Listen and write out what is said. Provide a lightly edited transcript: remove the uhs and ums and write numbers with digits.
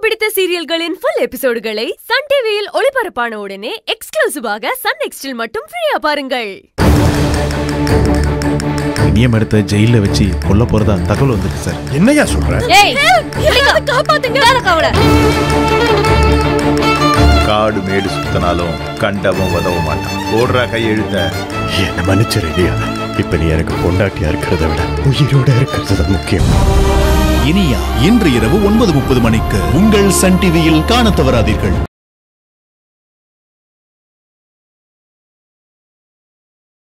பிடித்த சீரியல்களின் full எபிசோடுகளை Sun டிவியில் ஒளிபரப்பான உடனே எக்ஸ்க்ளூசிவாக சன் நெக்ஸ்டில் மட்டும் ஃப்ரீயா பாருங்கள். இனியம் எடுத்த ஜெயில வச்சு கொல்ல போறதா தகவல் வந்திருக்கு சார். என்னையா சொல்ற? காப்பாத்துங்க. காடு மேடு சுத்தனாலும் கண்டவன் உதவ மாட்டான். ஓடுறா கையெழுத்த. என்ன மன்னிச்சிருடியா. இப்ப நீ எனக்கு பொண்டாட்டியா இருக்கிறத விட உயிரோட இருக்கிறது தான் முக்கியம். இனியா இன்று இரவு 9:30 மணிக்கு உங்கள் சன் டிவியில் காணத் தவறாதீர்கள்.